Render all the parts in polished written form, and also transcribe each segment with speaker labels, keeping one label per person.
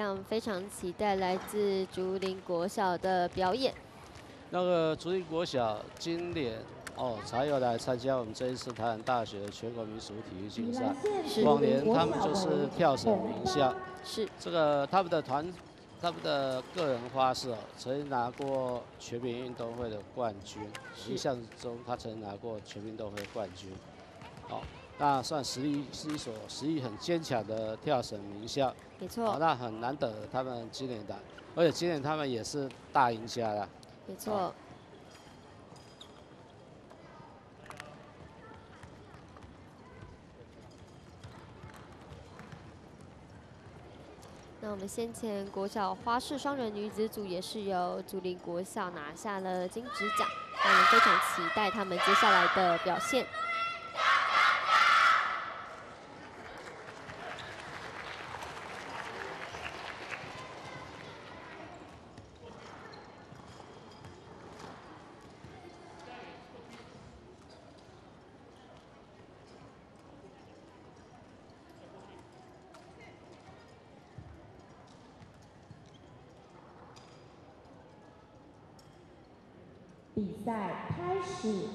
Speaker 1: 让我们非常期待来自竹林国小的表演。
Speaker 2: 那个竹林国小今年才有来参加我们这一次台南大学的全国民俗体育竞赛。往年他们就是跳绳名校，
Speaker 1: 是
Speaker 2: 这个他们的个人花式曾经拿过全民运动会的冠军，印象中他曾经拿过全民运动会冠军。那算是一所实力很坚强的跳绳名校。
Speaker 1: 没错。
Speaker 2: 那很难得他们今年的，而且今年他们也是大赢家啦。
Speaker 1: 没错。那我们先前国小花式双人女子组也是由竹林国小拿下了金质奖，让我们非常期待他们接下来的表现。
Speaker 3: 比赛开始。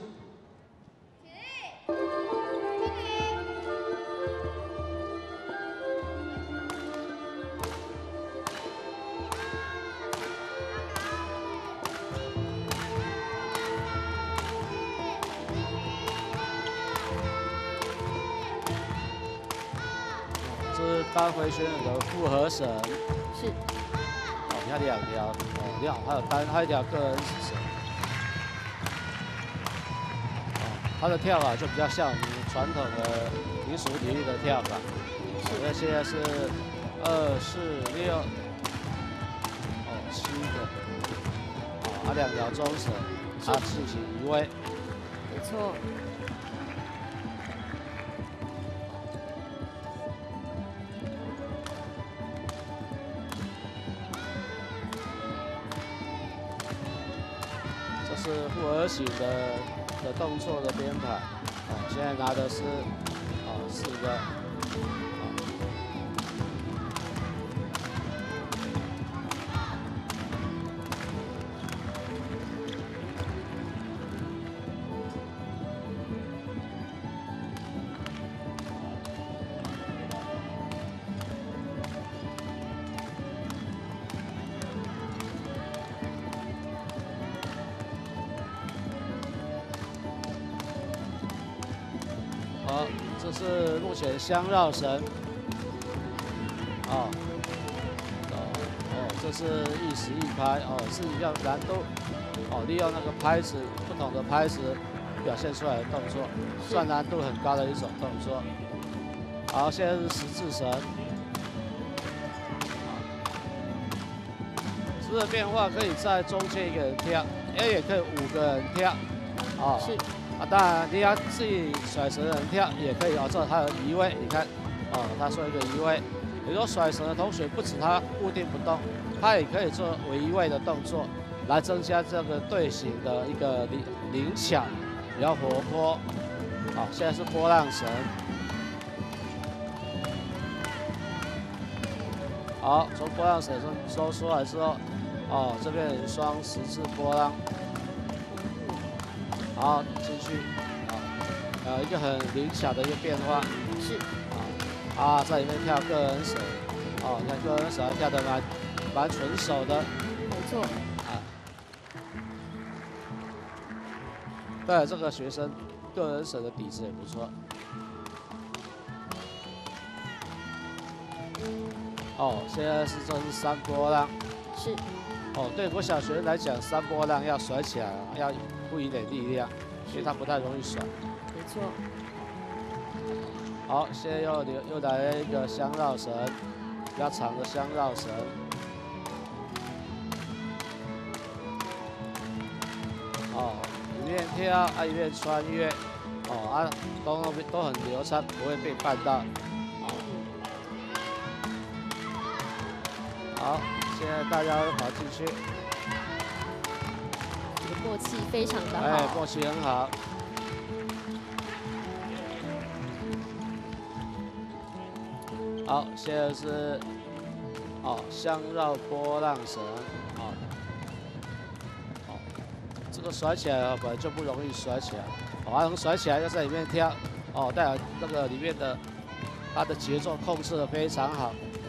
Speaker 2: 这是单回旋的复合绳，
Speaker 1: 是。
Speaker 2: 你看两条，还有一条个人绳。它的跳法就比较像我们传统的民俗体育的跳法。所以现在是2、4、6，7个，2条中绳，进行移位。
Speaker 1: 没错。
Speaker 2: 这是复合型的动作的编排，现在拿的是4个，好，这是目前相绕绳，这是一时一拍，是一样难度，利用那个拍子，不同的拍子表现出来的动作，算难度很高的一种动作。好，现在是十字绳，这个变化可以在中间一个人跳，也可以5个人跳，
Speaker 1: 是。
Speaker 2: 当然你要自己甩绳的人跳也可以这还有移位，你看，他说一个移位，有说甩绳的同学不止他固定不动，他也可以做微移位的动作，来增加这个队形的一个灵巧，比较活泼。好，现在是波浪绳。好，从波浪绳收出来之后，这边有双十字波浪。好，进去，一个很灵巧的一个变化，
Speaker 1: 是，
Speaker 2: 在里面跳个人绳，你看个人绳跳得蛮纯熟的，
Speaker 1: 没错，
Speaker 2: 对，这个学生个人绳的底子也不错，现在这是3波浪，
Speaker 1: 是，
Speaker 2: 对我小学生来讲，3波浪要甩起来要付一点力量，所以它不太容易甩。
Speaker 1: 没错。
Speaker 2: 好，现在又来了一个相绕绳，比较长的相绕绳。一面跳一面穿越，都很流畅，不会被绊到。好，现在大家都跑进去。
Speaker 1: 默契非常的好，
Speaker 2: 默契很好。好，现在是相绕波浪绳，这个甩起来本来就不容易甩起来，能甩起来就在里面跳，代表那个里面的它的节奏控制的非常好。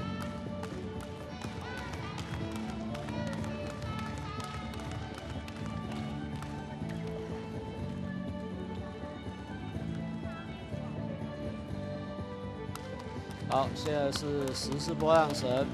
Speaker 2: 好，现在是10字波浪绳。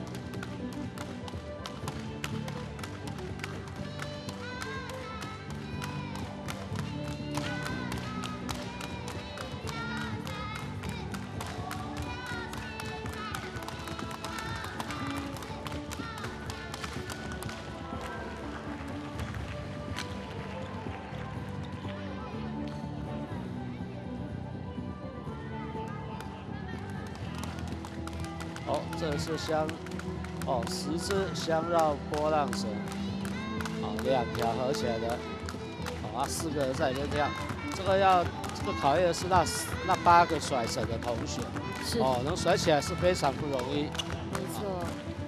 Speaker 2: 这是10支相绕波浪绳，2条合起来的，4个人在里面跳。这个考验的是那8个甩绳的同学，能甩起来是非常不容易。
Speaker 1: 没错。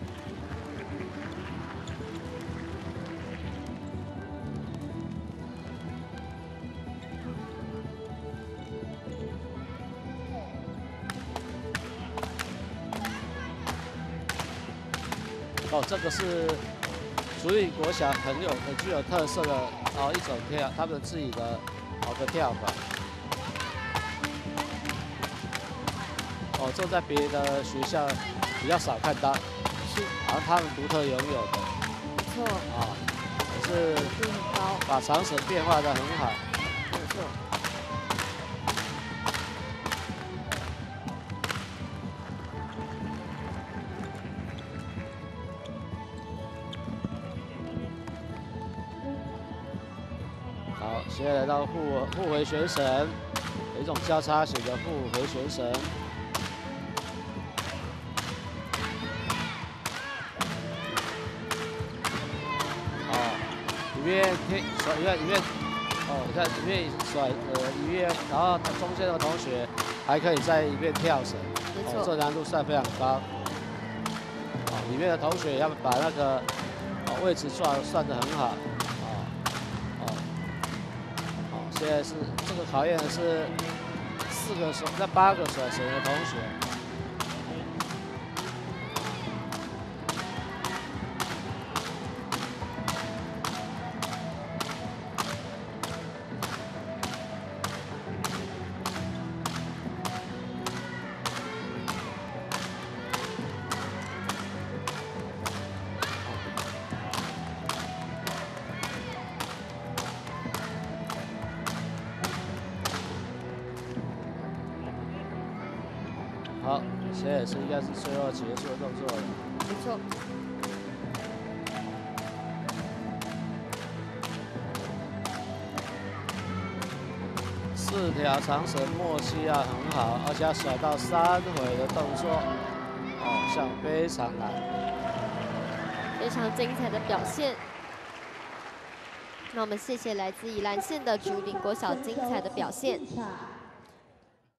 Speaker 2: 这个是竹林国小很具有特色的一种跳，他们自己的跳法。这在别的学校比较少看到，好像他们独特拥有的。
Speaker 1: 没错。
Speaker 2: 也是把长绳变化的很好。
Speaker 1: 没错。现在来到互回旋绳，有一种交叉型的互回旋绳。里面甩，你看里面，你看里面甩，里面，然后中间的同学还可以在里面跳绳，没错，这难度算非常高。里面的同学要把那个位置算得很好。现在是这个考验的是8个甩绳的同学。好，现在应该是最后结束的动作了。没错。4条长绳默契要很好，而且要甩到3回的动作，像非常难。非常精彩的表现。那我们谢谢来自宜兰县的竹林国小精彩的表现。